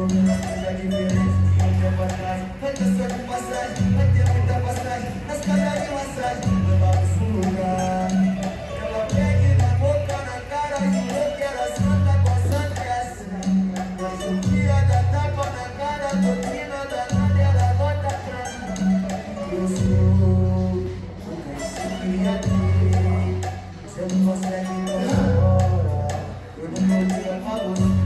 vendo as coisas diferentes de um tempo atrás. Vai ter só de passagem, vai ter muita passagem. Nas casas de massagem, levava pro lugar. Ela pega na boca, na cara, jurou que era santa, com santa é assim. Mas o dia da tapa na cara, a doutrina danada, ela volta pra mim. Eu sou o que se queria ter. Você não consegue embora. Eu não vou tirar pra você.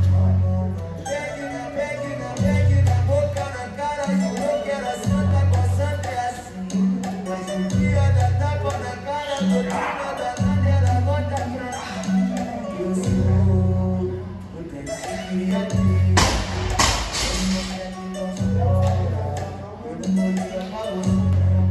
Pegue na boca, na cara, jurou que era santa, com santa é assim. Mas o dia da tapa na cara, a doutrina danada, ela volta pra mim. Eu sou o que se queria ter. Eu não consegue embora. Eu não vou tirar pra você.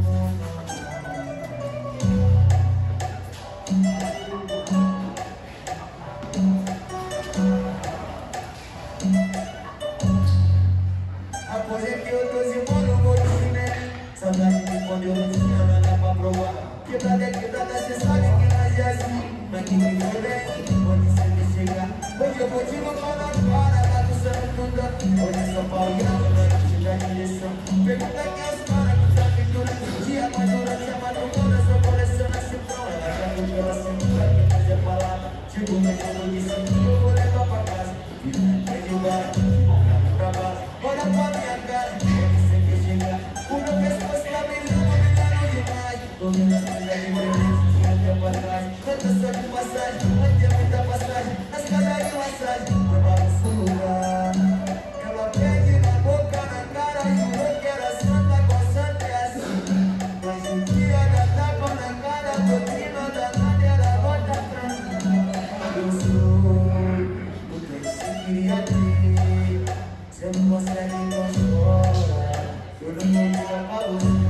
Aposentei o 12 mano, vou no cinema. Saudade de quando eu não tinha nada pra provar. Quebrada é quebrada, cê sabe que nós é assim. Mas que me vem, onde cê me chegar. Hoje eu vou te levar na cara, bagunçando tudo. Hoje é São Paulo, nós chega a direção. Pergunta quem é os caras que sabem durante o dia. Mas durante a madrugada, só coleciona cifrão. Ela já viu pela cintura, quem faz é palavra. Chegou meu jogo de cintura, eu vou levar pra casa. Vem de embora, pra base. Olha pra minha cara, onde cê quer chegar. O meu pescoço tá brilhando demais. Tô vendo as coisas diferentes de um tempo atrás. Tanta só de passagem, vai ter muita passagem. Nas casas de massagem, levava pro lugar. Ela pede na boca, na cara, jurou que era santa, com santa é assim. Mas o dia da tapa na cara, a doutrina danada, ela volta pra mim. Eu sou o que cê queria ter. Cê não consegue embora. Eu não vou tirar pra você.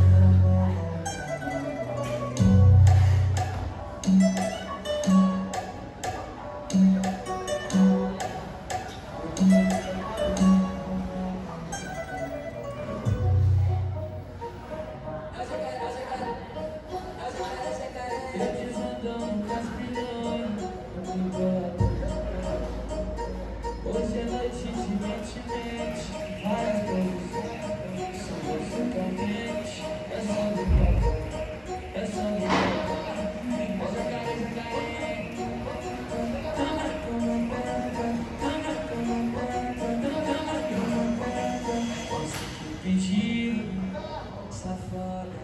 Hoje é noite de mente, várias coisas. Só você com a mente. É só brincadeira, é só brincadeira. Hoje a cara já caiu. Posso te pedir, safada.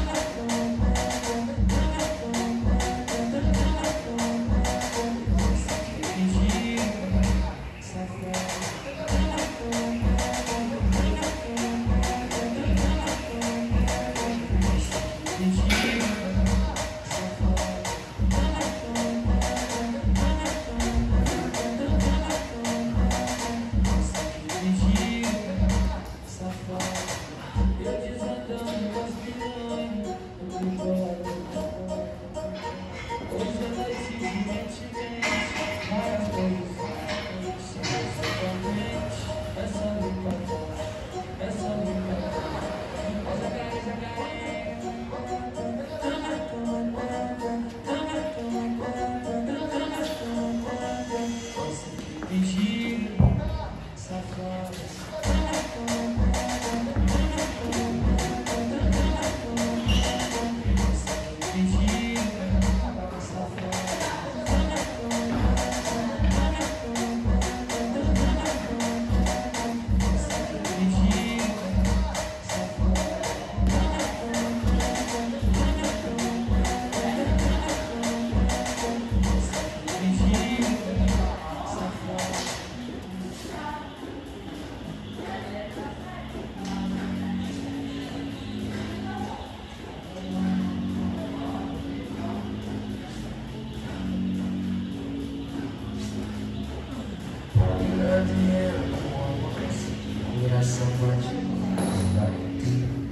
Coração bate,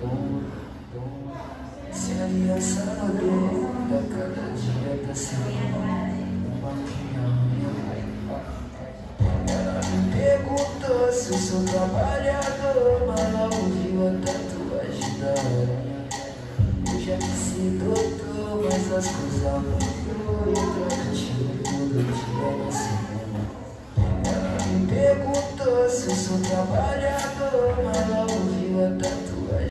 se aliança na boca, cada dia tá sendo uma minha. Ela me perguntou se eu sou trabalhador, mas ela ouviu a tatuagem da aranha. Eu já me sinto doutor, mas as coisas mudou. Eu troco time todo dia no cinema. Ela me perguntou se eu sou trabalhador.